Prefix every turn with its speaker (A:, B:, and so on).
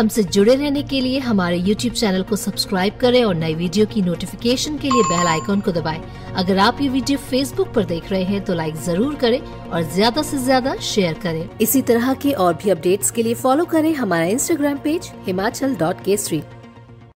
A: हमसे जुड़े रहने के लिए हमारे YouTube चैनल को सब्सक्राइब करें और नई वीडियो की नोटिफिकेशन के लिए बेल आइकॉन को दबाएं। अगर आप ये वीडियो Facebook पर देख रहे हैं तो लाइक जरूर करें और ज्यादा से ज्यादा शेयर करें। इसी तरह के और भी अपडेट्स के लिए फॉलो करें हमारा Instagram पेज himachal.kesari।